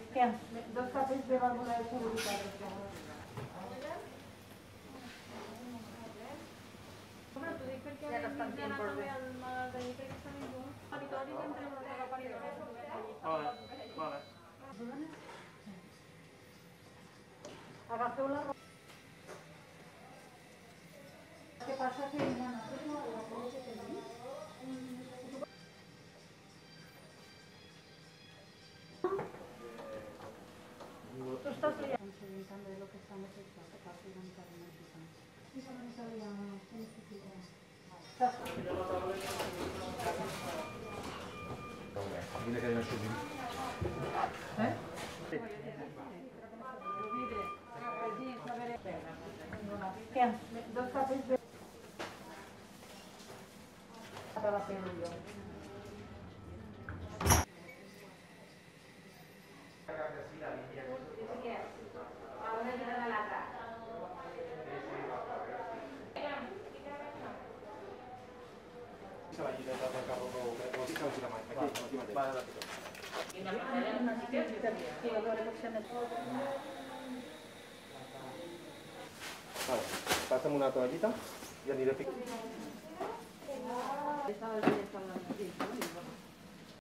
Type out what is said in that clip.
¿Qué? Dos tapes de válvula de seguridad. Ja no estan fent por bé. Vale. Agafeu la roba. Què passa que nosaltres la roba que tenim... Tú estás liando de lo que estamos hechos, a partir de un carro mexicano. Y eso no sabía Dile que deben subir. ¿Qué? Dos tapes de... Para la pelulla. Vale, passa'm una toallita i aniré ficant.